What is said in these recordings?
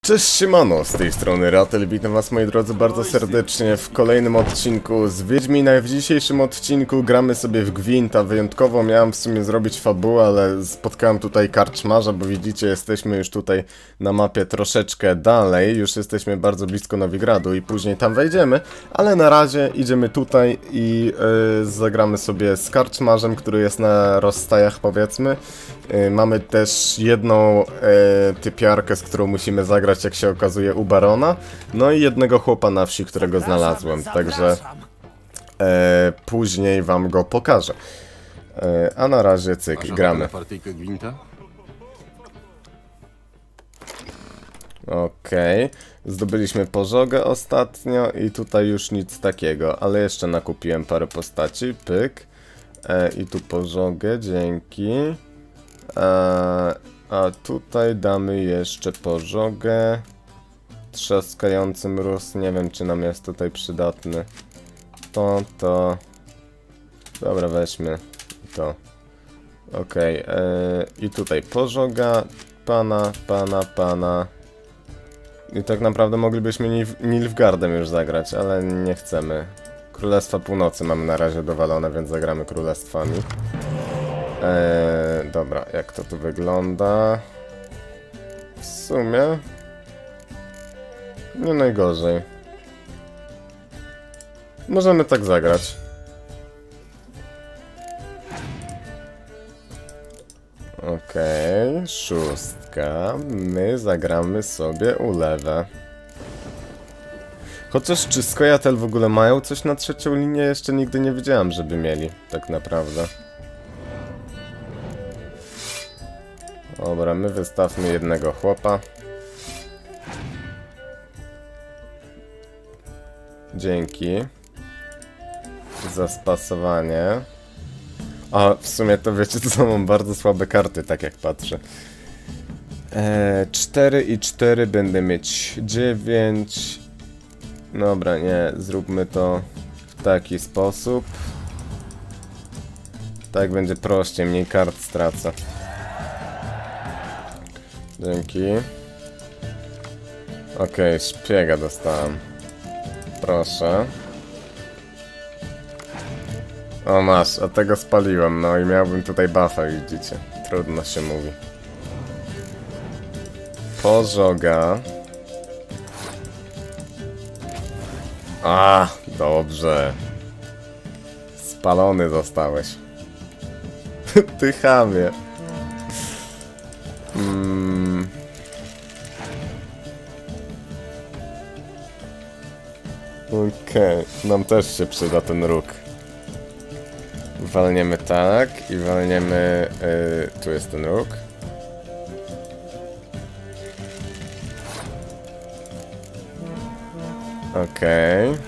Cześć, siemano, z tej strony Ratel, witam was moi drodzy bardzo serdecznie w kolejnym odcinku z Wiedźmina. W dzisiejszym odcinku gramy sobie w Gwinta. Wyjątkowo miałem w sumie zrobić fabułę, ale spotkałem tutaj karczmarza, bo widzicie, jesteśmy już tutaj na mapie troszeczkę dalej. Już jesteśmy bardzo blisko Nowigradu i później tam wejdziemy, ale na razie idziemy tutaj i zagramy sobie z karczmarzem, który jest na rozstajach, powiedzmy. Mamy też jedną typiarkę, z którą musimy zagrać, jak się okazuje, u Barona. No i jednego chłopa na wsi, którego znalazłem, także później wam go pokażę. A na razie cyk, gramy. Okej, zdobyliśmy pożogę ostatnio i tutaj już nic takiego, ale jeszcze nakupiłem parę postaci, pyk. I tu pożogę, dzięki. A tutaj damy jeszcze pożogę. Trzaskający mróz, nie wiem czy nam jest tutaj przydatny. To... Dobra, weźmy to. Okej, i tutaj pożoga, pana. I tak naprawdę moglibyśmy Nilfgaardem już zagrać, ale nie chcemy. Królestwa Północy mamy na razie dowalone, więc zagramy królestwami. Dobra, jak to tu wygląda? W sumie nie najgorzej. Możemy tak zagrać. Okej, szóstka. My zagramy sobie ulewę. Chociaż czy Skojatel w ogóle mają coś na trzecią linię? Jeszcze nigdy nie widziałem, żeby mieli, tak naprawdę. Dobra, my wystawmy jednego chłopa. Dzięki za spasowanie. A w sumie to wiecie co, mam bardzo słabe karty, tak jak patrzę. 4 i 4 będę mieć 9. Dobra, nie, zróbmy to w taki sposób. Tak będzie prościej, mniej kart stracę. Dzięki. Okej, szpiega dostałem. Proszę. O masz, a tego spaliłem, no i miałbym tutaj buffa, widzicie. Trudno się mówi. Pożoga. A, dobrze. Spalony zostałeś. Ty chamie. Okej, nam też się przyda ten róg. Walniemy tak i walniemy... tu jest ten róg. Okej.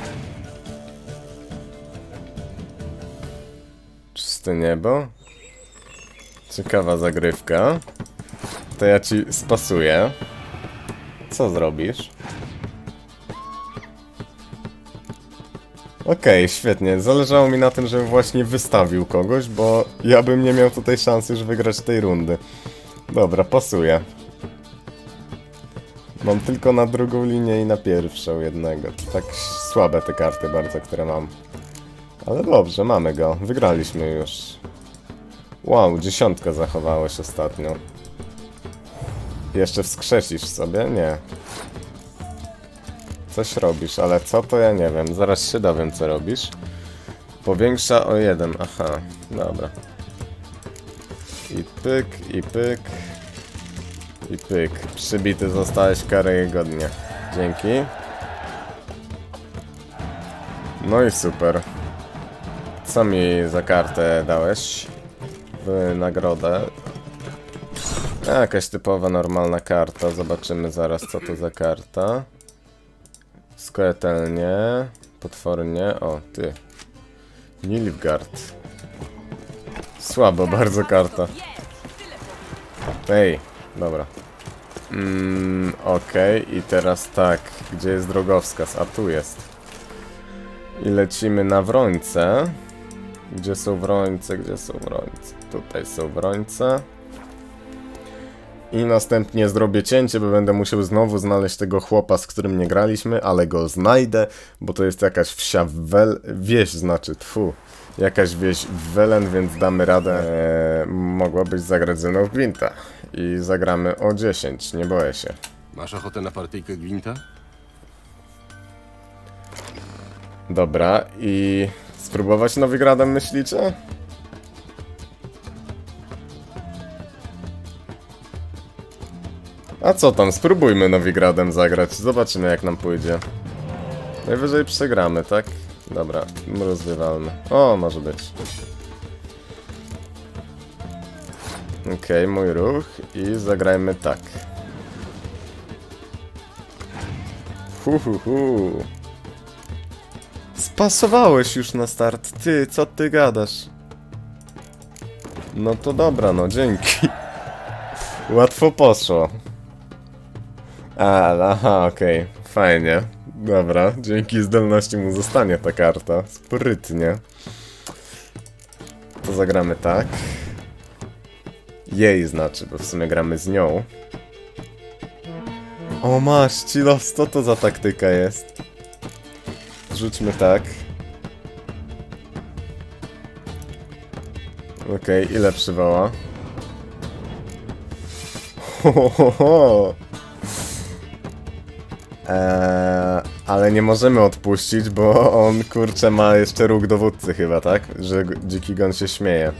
Czyste niebo. Ciekawa zagrywka. To ja ci spasuję. Co zrobisz? Okej, świetnie. Zależało mi na tym, żebym właśnie wystawił kogoś, bo ja bym nie miał tutaj szansy już wygrać tej rundy. Dobra, pasuję. Mam tylko na drugą linię i na pierwszą jednego. Tak słabe te karty bardzo, które mam. Ale dobrze, mamy go. Wygraliśmy już. Wow, 10 zachowałeś ostatnio. Jeszcze wskrzesisz sobie? Nie. Coś robisz, ale co to ja nie wiem. Zaraz się dowiem, co robisz. Powiększa o 1. Aha, dobra. I pyk, i pyk. I pyk. Przybity zostałeś karygodnie. Dzięki. No i super. Co mi za kartę dałeś? W nagrodę. Jakaś typowa, normalna karta. Zobaczymy zaraz, co to za karta. Skojatelnie. Potwornie. O, ty. Nilfgaard. Słabo bardzo karta. Ej, dobra. Okej, i teraz tak. Gdzie jest drogowskaz? A tu jest. I lecimy na Wrońce. Gdzie są Wrońce? Gdzie są Wrońce? Tutaj są Wrońce. I następnie zrobię cięcie, bo będę musiał znowu znaleźć tego chłopa, z którym nie graliśmy, ale go znajdę, bo to jest jakaś wieś, znaczy, jakaś wieś w Welen, więc damy radę. Mogłabyś zagrać ze mną w Gwinta. I zagramy o 10, nie boję się. Masz ochotę na partyjkę Gwinta? Dobra, i spróbować Nowigradem, myślicie? A co tam, spróbujmy Nowigradem zagrać, zobaczymy jak nam pójdzie. Najwyżej przegramy, tak? Dobra, rozgrywalmy. O, może być. Okej, mój ruch i zagrajmy tak. Spasowałeś już na start, ty, co ty gadasz? No to dobra, no dzięki. Łatwo poszło. Aha, okej, fajnie. Dobra, dzięki zdolności mu zostanie ta karta. Sprytnie. To zagramy tak. Jej znaczy, bo w sumie gramy z nią. O masz, Cilos, co to za taktyka jest? Rzućmy tak. Okej, ile przywoła? Ale nie możemy odpuścić, bo on, kurczę, ma jeszcze róg dowódcy chyba, tak? Że dziki gon się śmieje.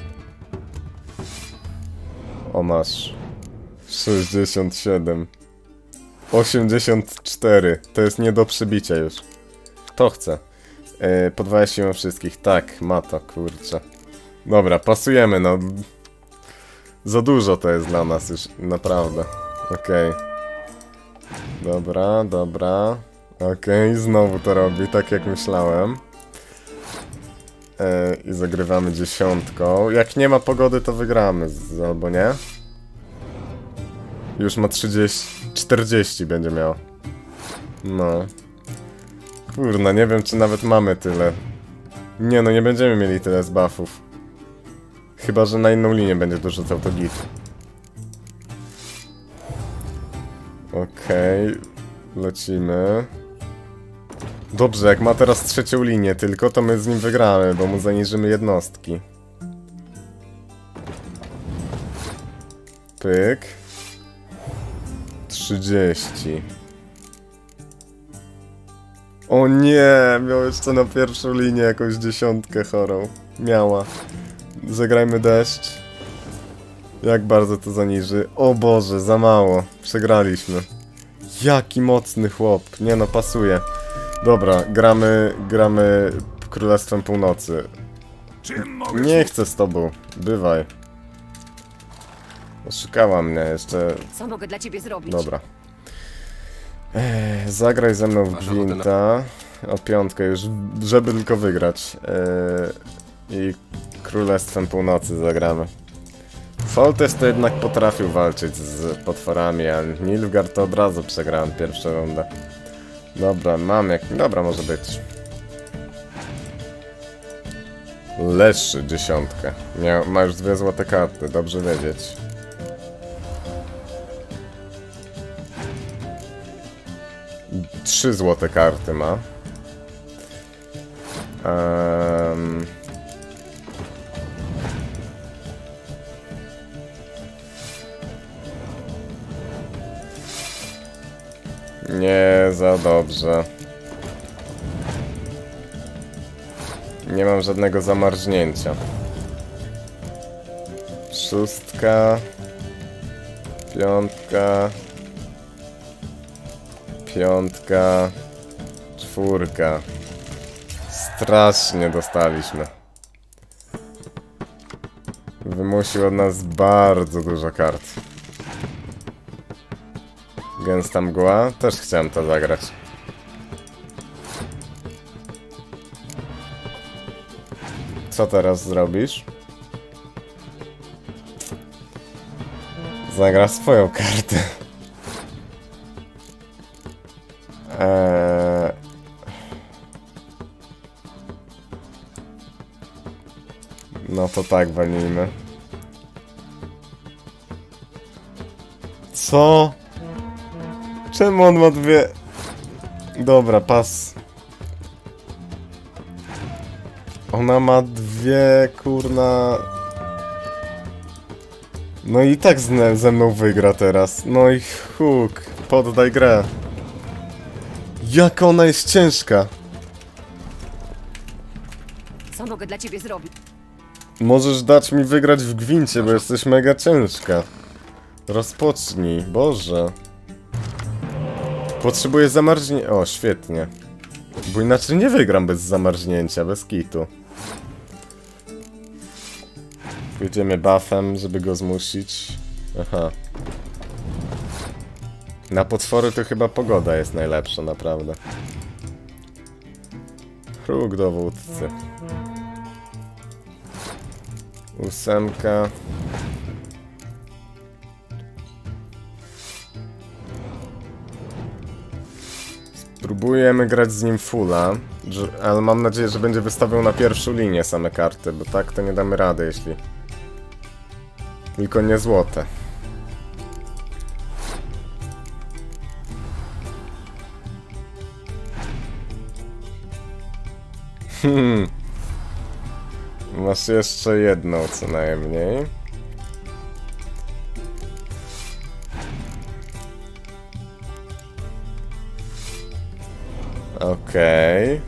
O, masz. 67. 84. To jest nie do przybicia już. To chcę. Podwaja siłę wszystkich. Tak, ma to, kurczę. Dobra, pasujemy, no. Za dużo to jest dla nas już, naprawdę. Okej. Dobra, dobra. Okej, znowu to robi, tak jak myślałem. I zagrywamy 10. Jak nie ma pogody, to wygramy, albo nie? Już ma 40 będzie miał. No. Kurna, nie wiem, czy nawet mamy tyle. Nie, no nie będziemy mieli tyle z buffów. Chyba, że na inną linię będzie dorzucał to git. Okej, lecimy. Dobrze, jak ma teraz trzecią linię tylko, to my z nim wygramy, bo mu zaniżymy jednostki. Pyk. 30. O nie, miał jeszcze na pierwszą linię jakąś 10 chorą. Miała. Zagrajmy deszcz. Jak bardzo to zaniży? O Boże, za mało. Przegraliśmy. Jaki mocny chłop. Nie no, pasuje. Dobra, gramy Królestwem Północy. Nie chcę z tobą. Bywaj. Oszukała mnie jeszcze. Co mogę dla ciebie zrobić? Dobra. Zagraj ze mną w Gwinta. O 5 już, żeby tylko wygrać. I Królestwem Północy zagramy. Foltest to jednak potrafił walczyć z potworami, a Nilfgaard to od razu przegrałem pierwszą rundę. Dobra, mam jak... Dobra, może być. Leszy 10. Ma już 2 złote karty, dobrze wiedzieć. Trzy złote karty ma. Nie za dobrze. Nie mam żadnego zamarznięcia. 6. 5. 5. 4. Strasznie dostaliśmy. Wymusił od nas bardzo dużo kart. Gęsta mgła? Też chciałem to zagrać. Co teraz zrobisz? Zagra swoją kartę. No to tak walnijmy. Co? Czemu on ma dwie... Dobra, pas. Ona ma dwie, kurna... No i tak ze mną wygra teraz. No i huk. Poddaj grę. Jaka ona jest ciężka. Co mogę dla ciebie zrobić? Możesz dać mi wygrać w gwincie, bo jesteś mega ciężka. Rozpocznij, Boże. Potrzebuję zamarznięcia. O, świetnie. Bo inaczej nie wygram bez zamarznięcia, bez kitu. Pójdziemy buffem, żeby go zmusić. Aha. Na potwory to chyba pogoda jest najlepsza, naprawdę. Róg dowódcy. 8. Spróbujemy grać z nim fulla, ale mam nadzieję, że będzie wystawiał na pierwszą linię same karty, bo tak to nie damy rady, jeśli... Tylko nie złote. Masz jeszcze jedną co najmniej. Okej.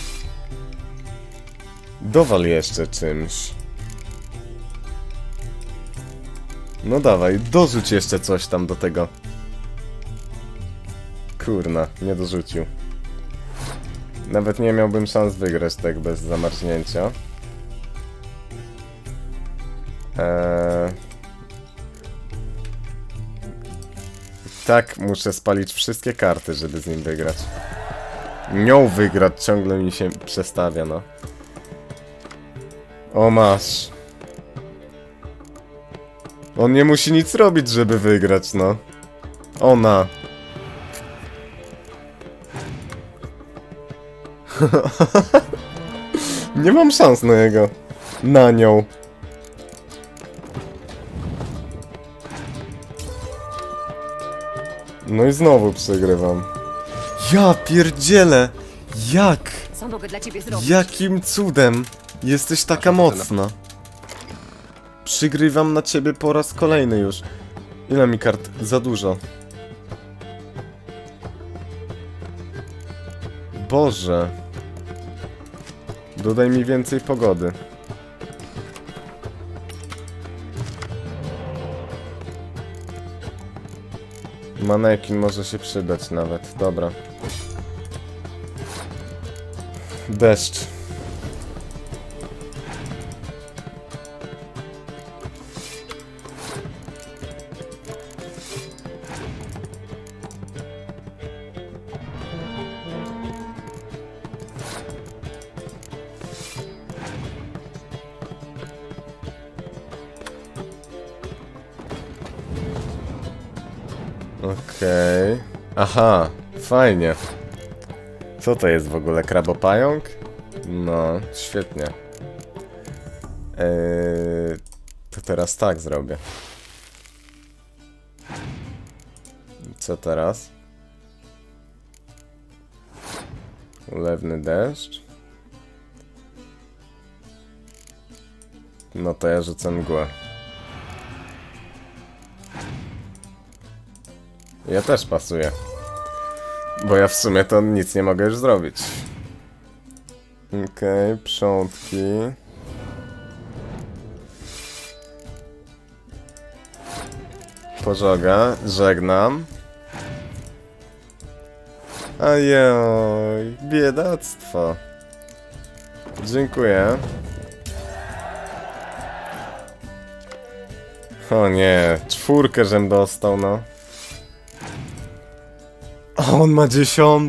Dowal jeszcze czymś. No dawaj, dorzuć jeszcze coś tam do tego. Kurna, nie dorzucił. Nawet nie miałbym szans wygrać tak bez zamarznięcia. Tak, muszę spalić wszystkie karty, żeby z nim wygrać. Nią wygrać ciągle mi się przestawia, no. O, masz. On nie musi nic robić, żeby wygrać, no. Ona. Nie mam szans na jego. Na nią. No i znowu przegrywam. Ja pierdzielę! Jak? Co mogę dla ciebie zrobić? Jakim cudem? Jesteś taka mocna. Przygrywam na ciebie po raz kolejny już. Ile mi kart? Za dużo. Boże. Dodaj mi więcej pogody. Manekin może się przydać nawet. Dobra. Deszcz. Okej. Aha, fajnie. Co to jest w ogóle? Krabopająk? No, świetnie. To teraz tak zrobię. Co teraz? Ulewny deszcz. No to ja rzucę mgłę. Ja też pasuję. Bo ja w sumie to nic nie mogę już zrobić. Okej, przątki. Pożoga, żegnam. Ajoj, biedactwo. Dziękuję. O nie, 4 żem dostał, no. A on ma 10.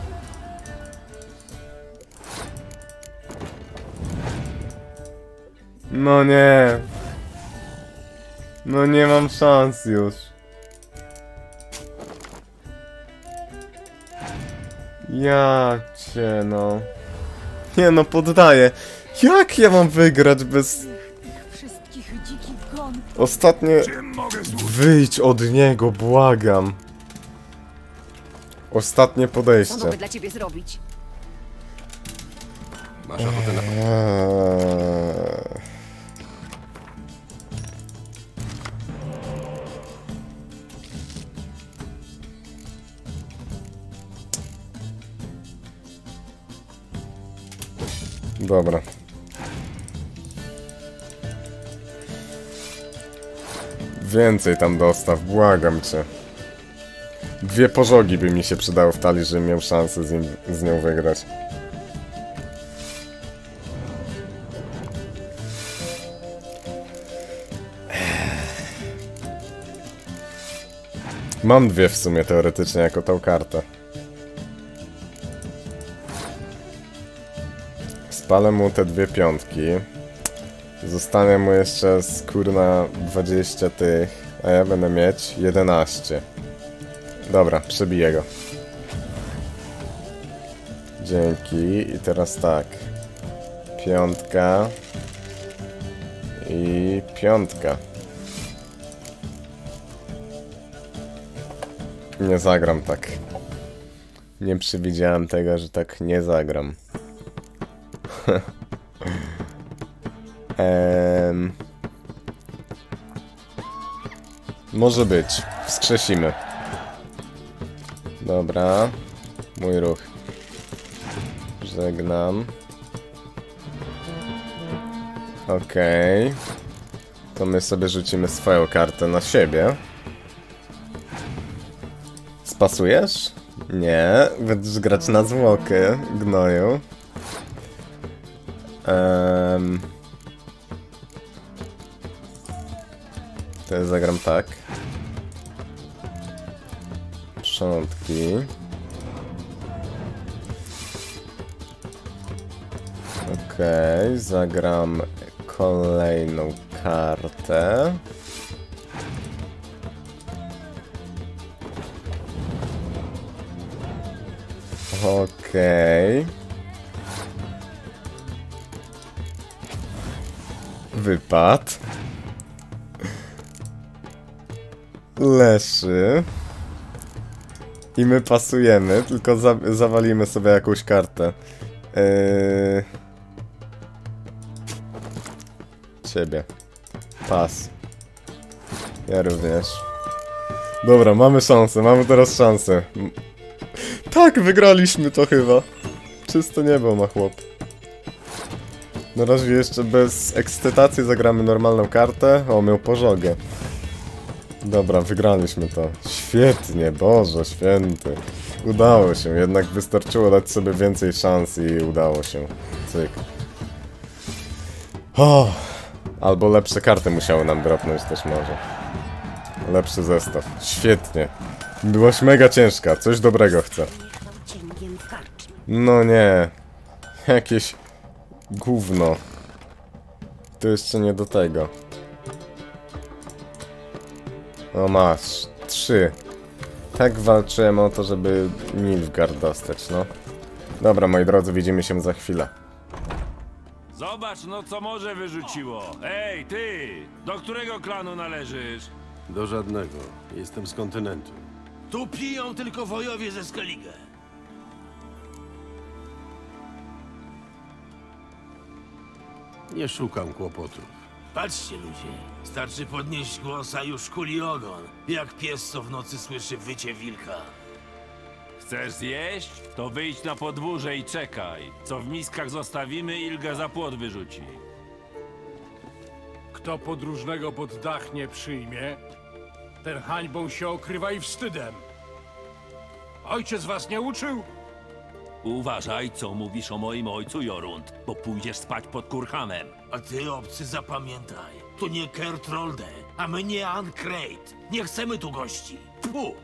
No nie. No nie mam szans już. Ja cię no. Nie no, poddaję. Jak ja mam wygrać bez... Wszystkich dzikich gon. Ostatnie Wyjdź od niego, błagam. Ostatnie Co podejście. mogę dla ciebie zrobić? Masz ochotę na... Dobra. Więcej tam dostaw, błagam cię. 2 pożogi by mi się przydało w talii, żebym miał szansę z nią wygrać. Mam 2 w sumie teoretycznie jako tą kartę. Spalę mu te 2 piątki. Zostanie mu jeszcze skórna 20 tych, a ja będę mieć 11. Dobra, przebiję go. Dzięki. I teraz tak. Piątka. I piątka. Nie zagram tak. Nie przewidziałem tego, że tak nie zagram. Może być. Wskrzesimy. Dobra. Mój ruch. Żegnam. Okej. To my sobie rzucimy swoją kartę na siebie. Spasujesz? Nie. Będziesz grać na zwłokę, gnoju. To ja zagram tak. Przątki. Okej, zagram kolejną kartę. Okej. Wypad. Leszy. I my pasujemy, tylko zawalimy sobie jakąś kartę. Ciebie. Pas. Ja również. Dobra, mamy szansę, mamy teraz szansę. Tak, wygraliśmy to chyba. Czysto niebo ma chłop. Na razie jeszcze bez ekscytacji zagramy normalną kartę. O, miał pożogę. Dobra, wygraliśmy to. Świetnie, Boże święty. Udało się, jednak wystarczyło dać sobie więcej szans i udało się. Cyk. O, albo lepsze karty musiały nam dropnąć też może. Lepszy zestaw. Świetnie. Byłaś mega ciężka, coś dobrego chcę. No nie. Jakieś gówno. To jeszcze nie do tego. O masz. 3. Tak walczyłem o to, żeby Nilfgaard dostać, no. Dobra, moi drodzy, widzimy się za chwilę. Zobacz no co morze wyrzuciło. Ej, ty! Do którego klanu należysz? Do żadnego. Jestem z kontynentu. Tu piją tylko wojowie ze Skellige. Nie szukam kłopotów. Patrzcie ludzie, starczy podnieść głos, a już kuli ogon. Jak pies, co w nocy słyszy wycie wilka. Chcesz zjeść? To wyjdź na podwórze i czekaj. Co w miskach zostawimy, Ilga za płot wyrzuci. Kto podróżnego pod dach nie przyjmie, ten hańbą się okrywa i wstydem. Ojciec was nie uczył? Uważaj, co mówisz o moim ojcu, Jorund, bo pójdziesz spać pod kurhanem. A ty, obcy, zapamiętaj. Tu nie Kertrolde, a my nie Ankreit. Nie chcemy tu gości. Tfu!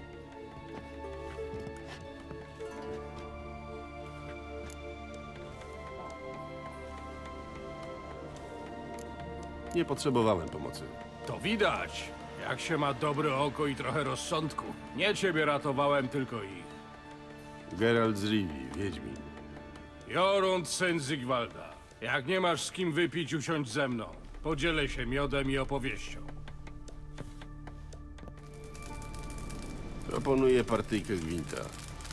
Nie potrzebowałem pomocy. To widać, jak się ma dobre oko i trochę rozsądku. Nie ciebie ratowałem, tylko ich. Geralt z Rivii, Wiedźmin. Jorund, syn Zygwalda. Jak nie masz z kim wypić, usiądź ze mną. Podzielę się miodem i opowieścią. Proponuję partyjkę gwinta.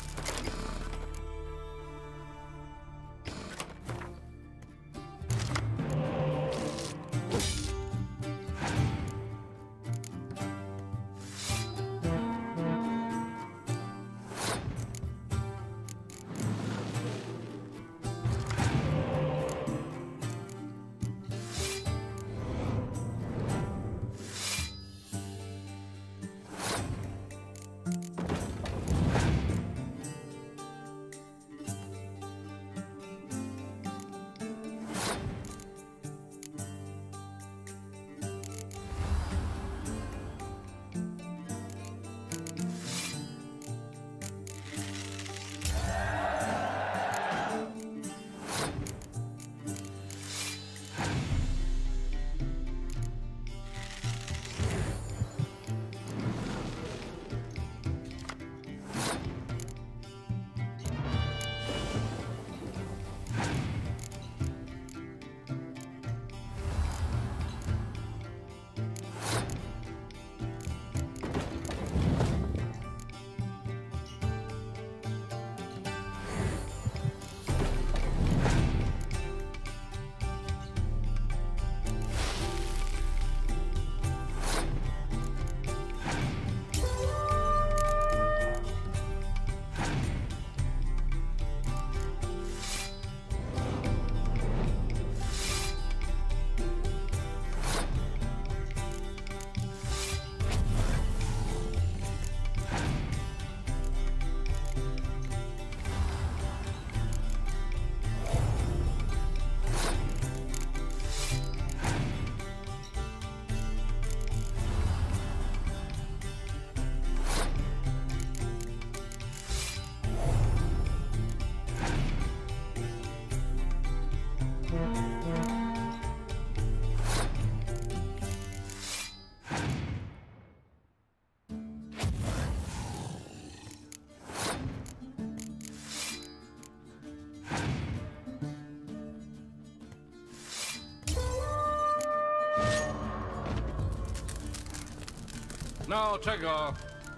No, czego?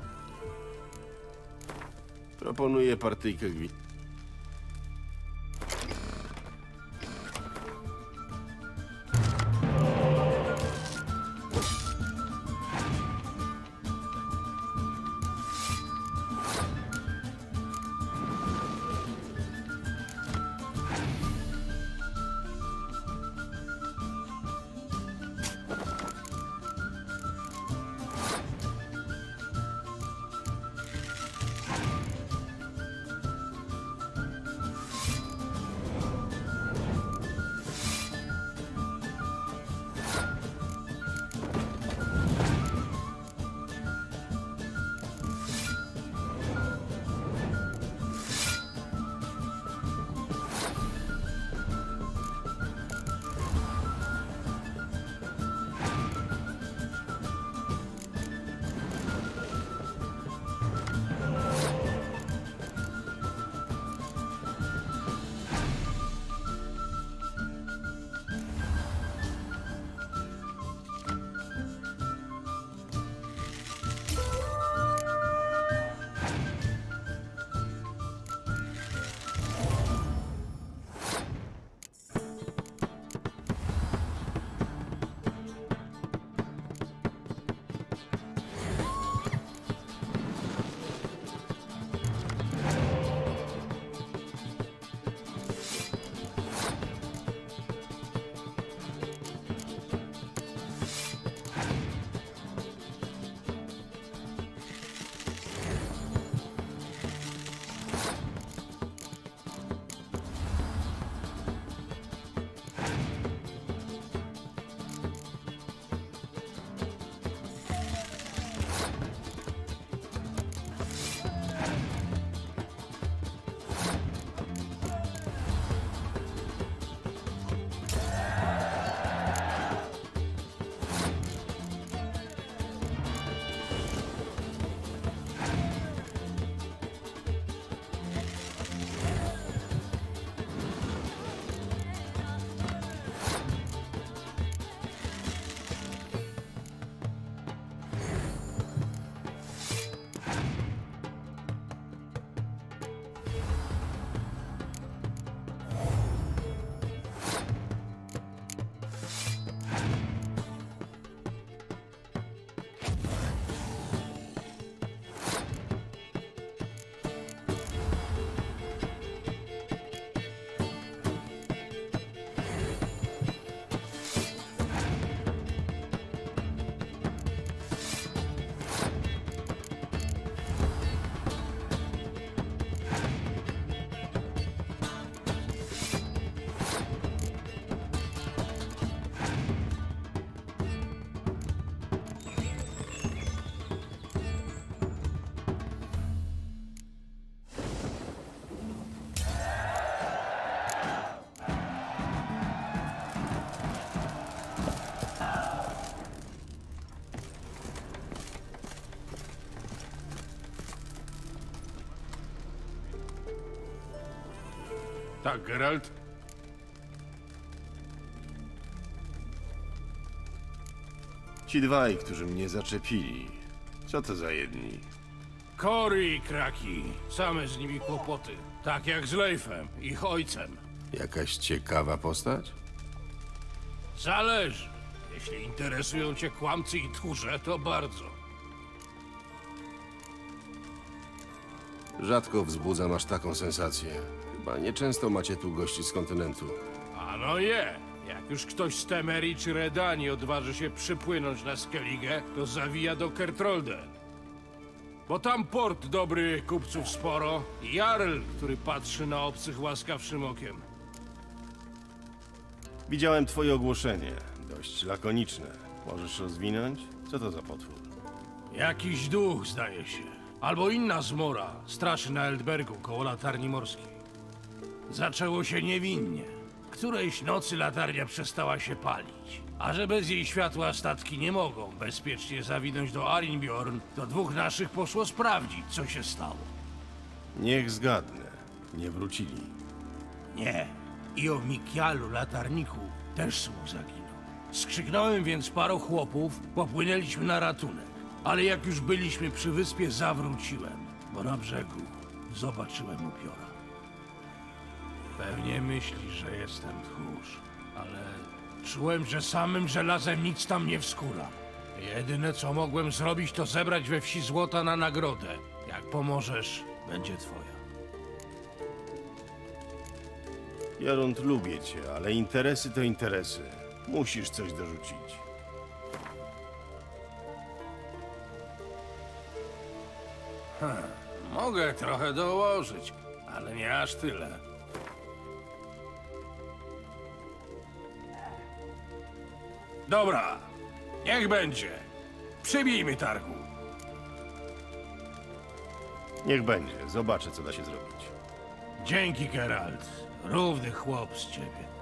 Proponuję partyjkę gwinta. Tak, Geralt? Ci dwaj, którzy mnie zaczepili. Co to za jedni? Cory i Kraki. Same z nimi kłopoty. Tak jak z Leifem, ich ojcem. Jakaś ciekawa postać? Zależy. Jeśli interesują cię kłamcy i tchórze, to bardzo. Rzadko wzbudzam aż taką sensację. Chyba nieczęsto macie tu gości z kontynentu. A no je. Jak już ktoś z Temerii czy Redanii odważy się przypłynąć na Skellige, to zawija do Kertrolde. Bo tam port dobry, kupców sporo i Jarl, który patrzy na obcych łaskawszym okiem. Widziałem twoje ogłoszenie. Dość lakoniczne. Możesz rozwinąć? Co to za potwór? Jakiś duch, zdaje się. Albo inna zmora straszy na Eldbergu koło latarni morskiej. Zaczęło się niewinnie. Którejś nocy latarnia przestała się palić. A że bez jej światła statki nie mogą bezpiecznie zawinąć do Arinbjorn, to dwóch naszych poszło sprawdzić, co się stało. Niech zgadnę. Nie wrócili. Nie. I o Mikialu, latarniku, też słuch zaginął. Skrzyknąłem więc paru chłopów, popłynęliśmy na ratunek. Ale jak już byliśmy przy wyspie, zawróciłem, bo na brzegu zobaczyłem upiora. Pewnie myśli, że jestem tchórz, ale czułem, że samym żelazem nic tam nie wskóra. Jedyne, co mogłem zrobić, to zebrać we wsi złota na nagrodę. Jak pomożesz, będzie twoja. Jorund, lubię cię, ale interesy to interesy. Musisz coś dorzucić. Mogę trochę dołożyć, ale nie aż tyle. Dobra, niech będzie. Przybijmy targu. Niech będzie. Zobaczę, co da się zrobić. Dzięki, Geralt. Równy chłop z ciebie.